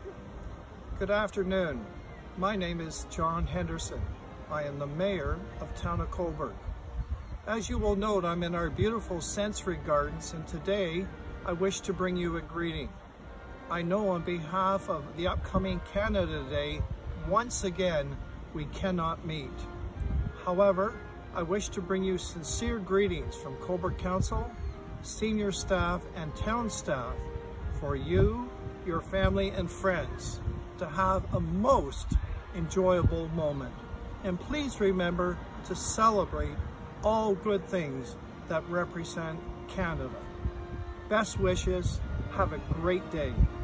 Good afternoon. My name is John Henderson. I am the Mayor of Town of Cobourg. As you will note, I'm in our beautiful sensory gardens, and today I wish to bring you a greeting. I know on behalf of the upcoming Canada Day, once again, we cannot meet. However, I wish to bring you sincere greetings from Cobourg Council, senior staff, and town staff for you, your family, and friends to have a most enjoyable moment. And please remember to celebrate all good things that represent Canada. Best wishes. Have a great day.